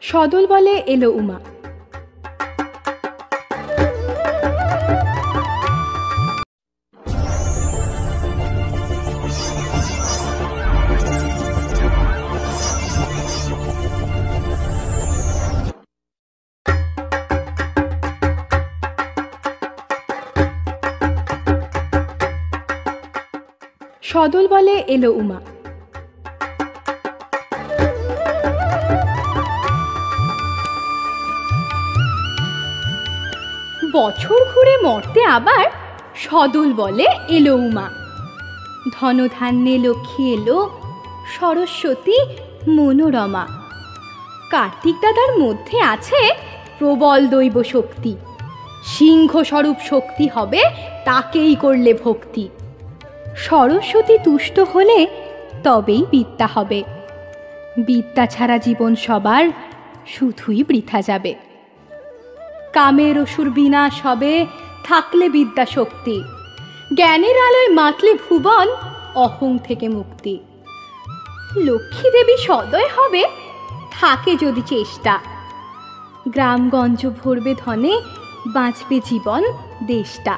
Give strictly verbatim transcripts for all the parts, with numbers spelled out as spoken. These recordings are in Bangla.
সদল বলে এলো উমা। সদল বলে এলো উমা। বছর ঘুরে মরতে আবার সদল বলে এলো উমা। ধনধান্যে লক্ষ্মী এলো, সরস্বতী মনোরমা। কার্তিক দাদার মধ্যে আছে প্রবল দৈব শক্তি। সিংহ স্বরূপ শক্তি হবে তাকেই করলে ভক্তি। সরস্বতী তুষ্ট হলে তবেই বিদ্যা হবে। বিদ্যা ছাড়া জীবন সবার শুধুই বৃথা যাবে। কামের অসুর বিনাশ হবে থাকলে বিদ্যা শক্তি। জ্ঞানের আলোয় মাতলে ভুবন অহং থেকে মুক্তি। লক্ষ্মী দেবী সদয় হবে থাকে যদি চেষ্টা। গ্রামগঞ্জ ভরবে ধনে, বাঁচবে জীবন দেশটা।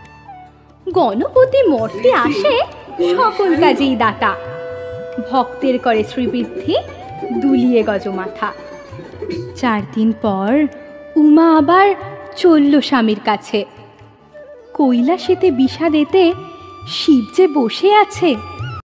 গণপতি মর্তে আসে সকল কাজেই দাতা। ভক্তের করে শ্রীবৃদ্ধি দুলিয়ে গজমাথা। চার দিন পর উমা আবার চলল স্বামীর কাছে। কৈলাসেতে বিষাদেতে শিব যে বসে আছে